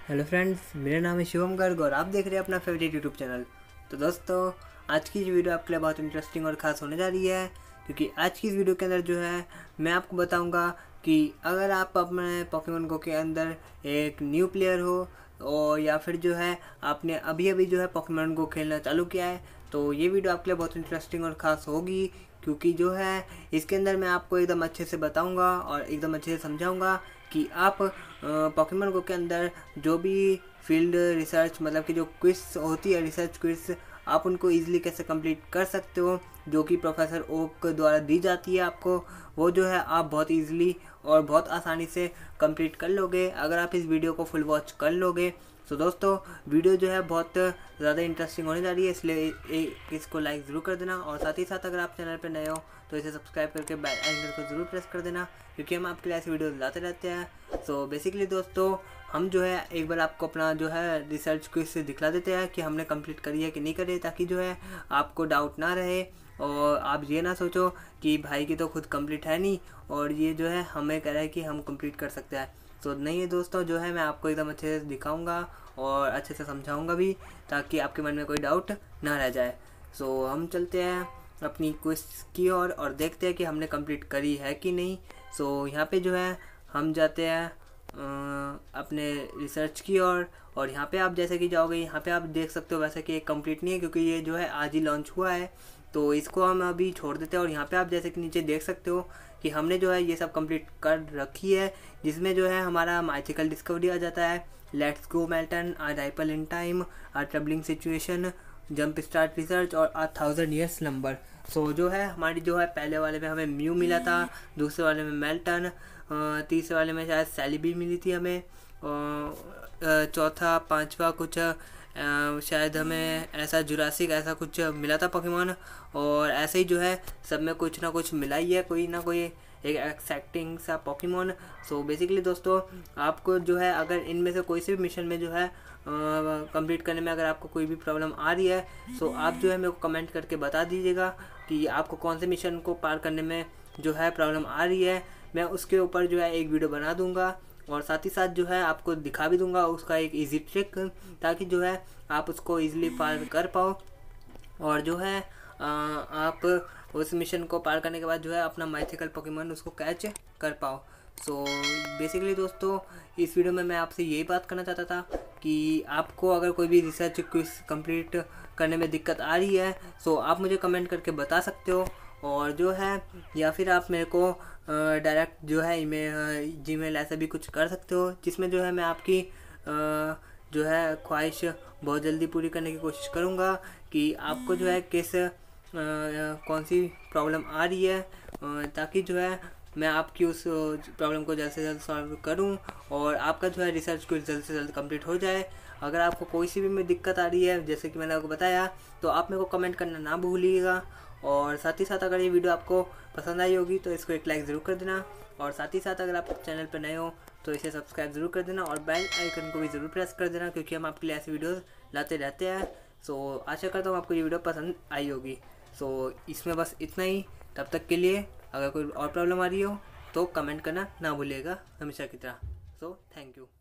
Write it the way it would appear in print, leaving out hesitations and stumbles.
Hello friends, मेरा नाम है शिवम गर्ग और आप देख रहे हैं अपना फेवरेट यूट्यूब चैनल। तो दोस्तों, आज की जो वीडियो आपके लिए बहुत इंटरेस्टिंग और ख़ास होने जा रही है, क्योंकि आज की इस वीडियो के अंदर जो है मैं आपको बताऊंगा कि अगर आप अपने पोकेमॉन गो के अंदर एक न्यू प्लेयर हो और या फिर जो है आपने अभी अभी जो है पोकेमॉन गो खेलना चालू किया है, तो ये वीडियो आपके लिए बहुत इंटरेस्टिंग और ख़ास होगी। क्योंकि जो है इसके अंदर मैं आपको एकदम अच्छे से बताऊंगा और एकदम अच्छे से समझाऊंगा कि आप पोकेमॉन गो के अंदर जो भी फील्ड रिसर्च मतलब कि जो क्विज होती है, रिसर्च क्विज, आप उनको इजीली कैसे कंप्लीट कर सकते हो, जो कि प्रोफेसर ओक द्वारा दी जाती है आपको। वो जो है आप बहुत इजीली और बहुत आसानी से कंप्लीट कर लोगे अगर आप इस वीडियो को फुल वॉच कर लोगे। तो दोस्तों, वीडियो जो है बहुत ज़्यादा इंटरेस्टिंग होने जा रही है, इसलिए इसको लाइक ज़रूर कर देना और साथ ही साथ अगर आप चैनल पर नए हो तो इसे सब्सक्राइब करके बेल आइकन को ज़रूर प्रेस कर देना, क्योंकि हम आपके लिए ऐसी वीडियो लाते रहते हैं। सो बेसिकली दोस्तों, हम जो है एक बार आपको अपना जो है रिसर्च क्विज से दिखला देते हैं कि हमने कंप्लीट करी है कि नहीं करी, ताकि जो है आपको डाउट ना रहे और आप ये ना सोचो कि भाई की तो खुद कंप्लीट है नहीं और ये जो है हमें कह रहा है कि हम कंप्लीट कर सकते हैं। तो नहीं है दोस्तों, जो है मैं आपको एकदम अच्छे से दिखाऊंगा और अच्छे से समझाऊंगा भी, ताकि आपके मन में कोई डाउट ना रह जाए। सो हम चलते हैं अपनी क्विज की ओर और देखते हैं कि हमने कंप्लीट करी है कि नहीं। सो यहाँ पे जो है हम जाते हैं अपने रिसर्च की ओर और यहाँ पे आप जैसे कि जाओगे, यहाँ पे आप देख सकते हो वैसे कि ये कंप्लीट नहीं है, क्योंकि ये जो है आज ही लॉन्च हुआ है, तो इसको हम अभी छोड़ देते हैं। और यहाँ पे आप जैसे कि नीचे देख सकते हो कि हमने जो है ये सब कंप्लीट कर रखी है, जिसमें जो है हमारा माइथिकल डिस्कवरी आ जाता है, let's go melton, a ripple in time, a troubling situation, jump start research और आ 1000 ईयर्स नंबर। सो जो है हमारी जो है पहले वाले में हमें म्यू मिला था, दूसरे वाले में मेल्टन, तीसरे वाले में शायद सैलिबी मिली थी हमें, चौथा पांचवा कुछ शायद हमें ऐसा जुरासिक ऐसा कुछ मिला था पोकेमॉन। और ऐसे ही जो है सब में कुछ ना कुछ मिला ही है, कोई ना कोई एक एक्साइटिंग सा पोकेमॉन। सो बेसिकली दोस्तों, आपको जो है अगर इनमें से कोई से भी मिशन में जो है कंप्लीट करने में अगर आपको कोई भी प्रॉब्लम आ रही है, सो आप जो है मेरे को कमेंट करके बता दीजिएगा कि आपको कौन से मिशन को पार करने में जो है प्रॉब्लम आ रही है। मैं उसके ऊपर जो है एक वीडियो बना दूंगा और साथ ही साथ जो है आपको दिखा भी दूंगा उसका एक इजी ट्रिक, ताकि जो है आप उसको इजीली पार कर पाओ और जो है आप उस मिशन को पार करने के बाद जो है अपना माइथिकल पोकेमॉन उसको कैच कर पाओ। सो बेसिकली दोस्तों, इस वीडियो में मैं आपसे यही बात करना चाहता था कि आपको अगर कोई भी रिसर्च क्विज कंप्लीट करने में दिक्कत आ रही है, सो आप मुझे कमेंट करके बता सकते हो। और जो है या फिर आप मेरे को डायरेक्ट जो है ईमेल जीमेल ऐसा भी कुछ कर सकते हो, जिसमें जो है मैं आपकी जो है ख्वाहिश बहुत जल्दी पूरी करने की कोशिश करूँगा कि आपको जो है किस कौन सी प्रॉब्लम आ रही है, ताकि जो है मैं आपकी उस प्रॉब्लम को जल्द से जल्द सॉल्व करूं और आपका जो है रिसर्च को जल्द से जल्द कंप्लीट हो जाए। अगर आपको कोई सी भी में दिक्कत आ रही है, जैसे कि मैंने आपको बताया, तो आप मेरे को कमेंट करना ना भूलिएगा। और साथ ही साथ अगर ये वीडियो आपको पसंद आई होगी तो इसको एक लाइक ज़रूर कर देना और साथ ही साथ अगर आप चैनल पर नए हो तो इसे सब्सक्राइब ज़रूर कर देना और बेल आइकन को भी ज़रूर प्रेस कर देना, क्योंकि हम आपके लिए ऐसी वीडियोस लाते रहते हैं। सो आशा करता हूँ आपको ये वीडियो पसंद आई होगी। सो इसमें बस इतना ही। तब तक के लिए अगर कोई और प्रॉब्लम आ रही हो तो कमेंट करना ना भूलिएगा, हमेशा की तरह। So thank you.